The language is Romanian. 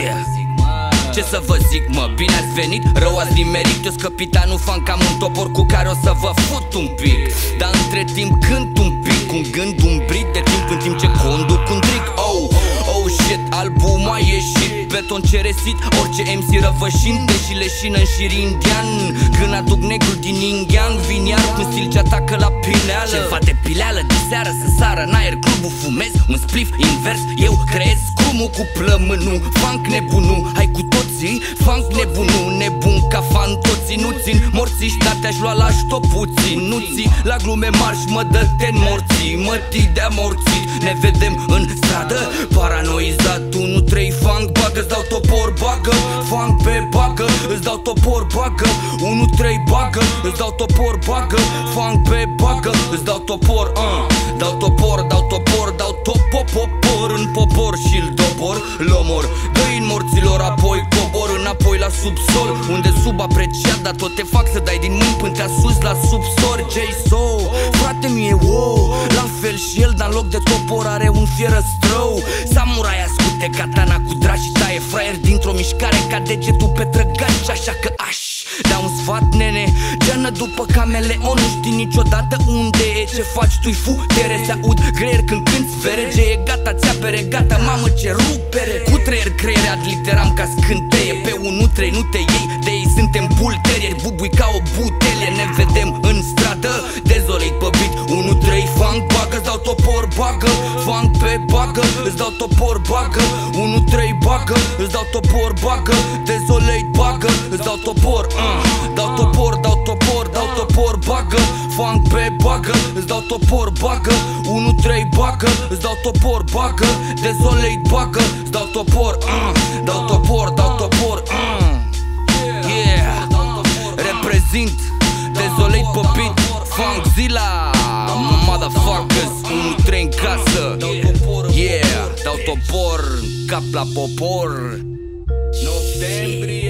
Yeah. Ce să vă zic, mă, bine ați venit, rău ați nimerit. Eu-s capitanul fan, cam un topor cu care o să vă fut un pic. Dar între timp cânt un pic, un gând umbrit de timp în timp ce conduc un trick. Oh shit, album a ieșit, beton ceresit, orice MC răvășind, deși leșină în șir indian. Când aduc negru din Yin-Yang, vin iar cu stil ce atacă la pineală. Ceva de pileală, de seară să sară în aer, clubul fumez, un spliff invers, eu creez scrumul cu plămânul. Funk nebunul, hai cu toții, funk nebunul, nebun ca fan toții. Nu țin morțiși, dar te-aș lua la ștopuții. Nu ții la glume mari și mă dă-te în morții, mă de amorțit. Ne vedem în stradă, paranoizat, 1-3 funk, bagă, îți dau topor, bagă, funk pe bagă, îți dau topor, bagă, 1-3 bagă, îți dau topor, bagă, funk pe bagă, îți dau topor, dau topor, dau topor, dau topopopor în popor și-l dobor, l-omor, dă-i în morților, apoi cobor înapoi la subsol, unde subapreciat, dar tot te fac să dai din mâini până te sus la subsor. J-So, frate mi-e wow, la fel și el, dar în loc de topor are un fierăstrău. Samurai ascute katana cu drag și taie fraier dintr-o mișcare ca degetul pe trăgaci. Așa că da un sfat, nene, geană după cameleon, nu știi niciodată unde e. Ce faci tu-i futere, se aud greier când cânti verege. E gata, ți-apere, gata, mamă ce rupere. Cu treier creier ad literam ca scânteie. Pe 1-3 nu te iei, de ei suntem bulterieri. Bubui ca o butelie, ne vedem în stradă, dezoleit pe beat, 1-3 funk, bagă, îți dau topor, bagă, funk pe bagă, îți dau topor, bagă, 1-3 bagă, îți dau topor, bagă, dezoleit, bagă, îți dau topor, dau topor, dau topor, dau topor, bagă, funk pe bagă, îți dau topor, bagă, 1-3 bagă, îți dau topor, bagă, dezoleit, bagă, îți dau topor, dau topor, dau topor, yeah, reprezint, dezoleit pe beat, funk zila, motherfuckers, 1-3 în casă, yeah, dau topor, cap la popor, Novembrie.